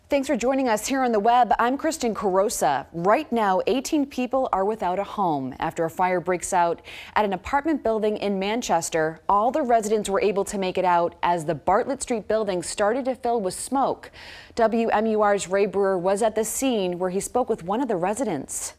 Thanks for joining us here on the web. I'm Kristen Carosa. Right now, 18 people are without a home after a fire breaks out at an apartment building in Manchester. All the residents were able to make it out as the Bartlett Street building started to fill with smoke. WMUR's Ray Brewer was at the scene where he spoke with one of the residents.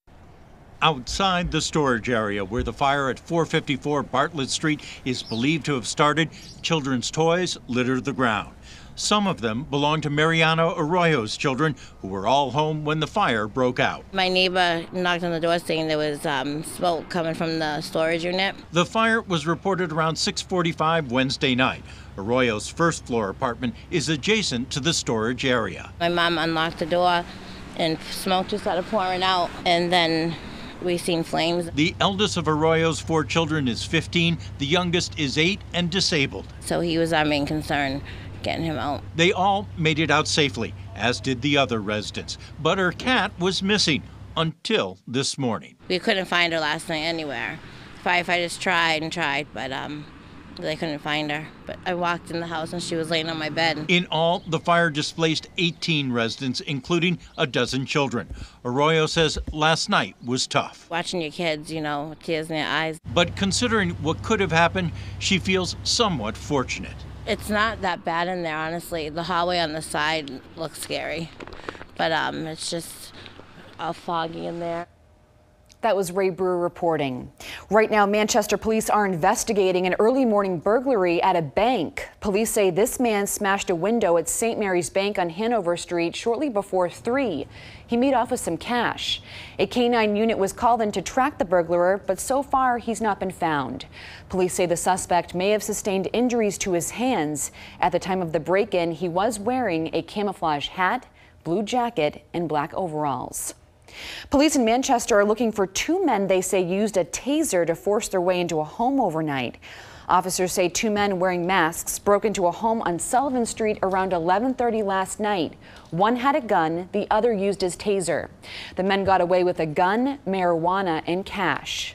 Outside the storage area where the fire at 454 Bartlett Street is believed to have started, children's toys litter the ground. Some of them belong to Mariano Arroyo's children, who were all home when the fire broke out. My neighbor knocked on the door saying there was smoke coming from the storage unit. The fire was reported around 6:45 Wednesday night. Arroyo's first floor apartment is adjacent to the storage area. My mom unlocked the door and smoke just started pouring out, and then we seen flames. The eldest of Arroyo's 4 children is 15, the youngest is 8 and disabled. So he was our main concern, getting him out. They all made it out safely, as did the other residents. But her cat was missing until this morning. We couldn't find her last night anywhere. Firefighters tried and tried, but they couldn't find her. But I walked in the house and she was laying on my bed. In all, the fire displaced 18 residents, including a dozen children. Arroyo says last night was tough. Watching your kids, you know, tears in their eyes. But considering what could have happened, she feels somewhat fortunate. It's not that bad in there, honestly. The hallway on the side looks scary, but it's just all foggy in there. That was Ray Brewer reporting. Right now, Manchester police are investigating an early morning burglary at a bank. Police say this man smashed a window at St. Mary's Bank on Hanover Street shortly before 3. He made off with some cash. A K-9 unit was called in to track the burglar, but so far he's not been found. Police say the suspect may have sustained injuries to his hands. At the time of the break-in, he was wearing a camouflage hat, blue jacket, and black overalls. Police in Manchester are looking for 2 men they say used a taser to force their way into a home overnight. Officers say 2 men wearing masks broke into a home on Sullivan Street around 11:30 last night. One had a gun, the other used his taser. The men got away with a gun, marijuana, and cash.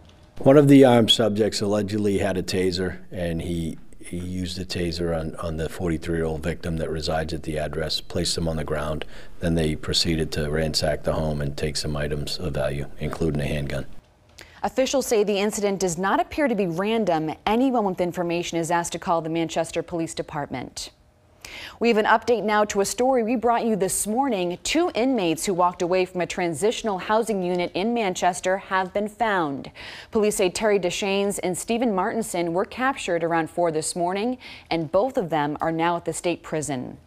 One of the armed subjects allegedly had a taser, and he used the taser on the 43-year-old victim that resides at the address, placed him on the ground. Then they proceeded to ransack the home and take some items of value, including a handgun. Officials say the incident does not appear to be random. Anyone with information is asked to call the Manchester Police Department. We have an update now to a story we brought you this morning. 2 inmates who walked away from a transitional housing unit in Manchester have been found. Police say Terry Deschaines and Stephen Martinson were captured around 4 this morning, and both of them are now at the state prison.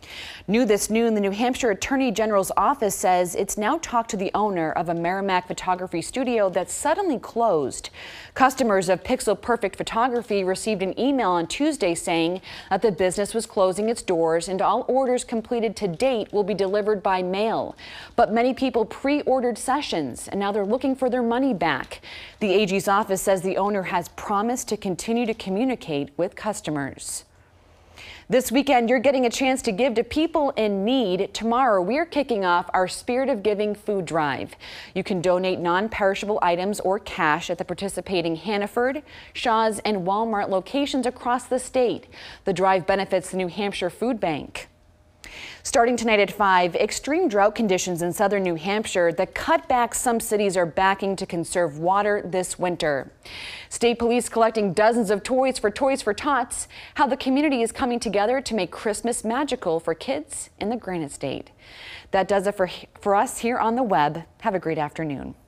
New this noon, the New Hampshire Attorney General's office says it's now talked to the owner of a Merrimack photography studio that suddenly closed. Customers of Pixel Perfect Photography received an email on Tuesday saying that the business was closing its doors and all orders completed to date will be delivered by mail. But many people pre-ordered sessions and now they're looking for their money back. The AG's office says the owner has promised to continue to communicate with customers. This weekend, you're getting a chance to give to people in need. Tomorrow, we're kicking off our Spirit of Giving food drive. You can donate non-perishable items or cash at the participating Hannaford, Shaw's, and Walmart locations across the state. The drive benefits the New Hampshire Food Bank. Starting tonight at 5, extreme drought conditions in southern New Hampshire. The cutbacks some cities are backing to conserve water this winter. State police collecting dozens of Toys for Tots. How the community is coming together to make Christmas magical for kids in the Granite State. That does it for us here on the web. Have a great afternoon.